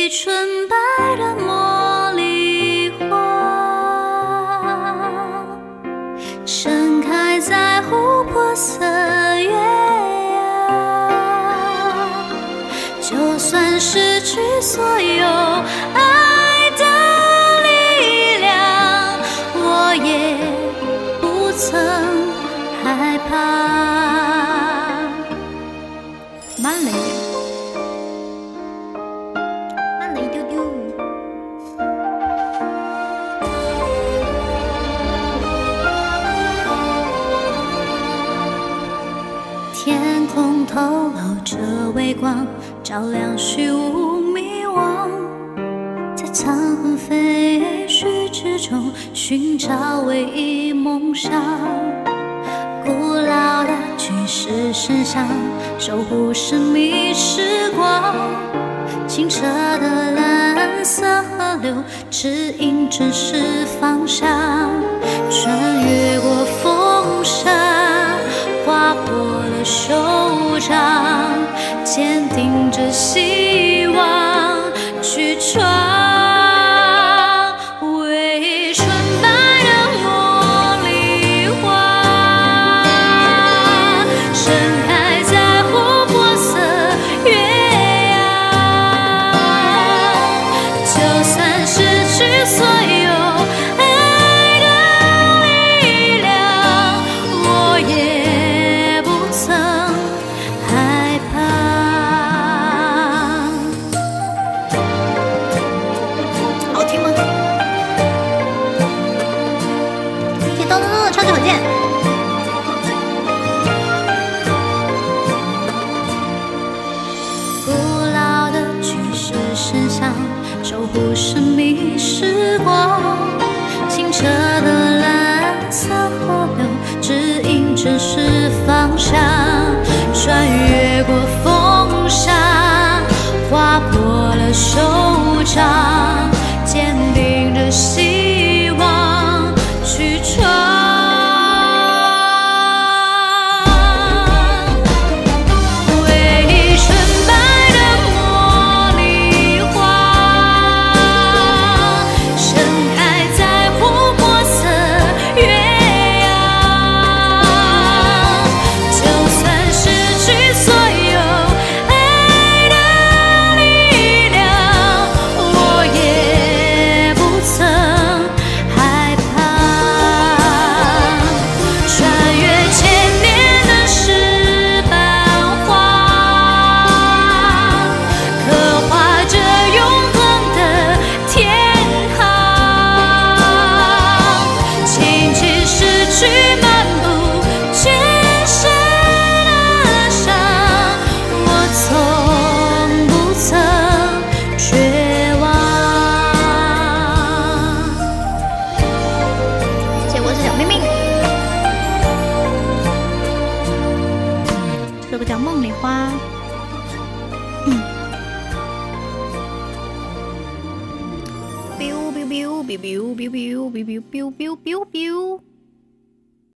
纯白的茉莉花，盛开在琥珀色月牙。就算失去所有爱的力量，我也不曾害怕。慢了一点。 天空透露着微光，照亮虚无迷惘，在沧河废墟之中寻找唯一梦想。古老的巨石神像守护神秘时光，清澈的蓝色河流指引真实方向，穿越过风沙，划破了手掌，坚定着希望去闯。为纯白的茉莉花，盛开在琥珀色月牙。就算失去所有爱的力量，我也不曾害怕。好听吗？谢谢东东的超级火箭。古老的巨石神像守护神秘时光，清澈的蓝色河流指引真实方向，穿越过风沙，划破了手掌，坚定着希望去闯。为纯白的茉莉花，盛开在琥珀色月牙。就算失去所有爱的力量，我也不曾害怕。穿越千年的石板画，刻画着永恒的天堂。轻轻拭去漫步前世的伤，我从不曾绝望。谢谢我是小妹妹。这个叫梦里花。biu biu biu biu biu biu biu biu biu biu biu biu。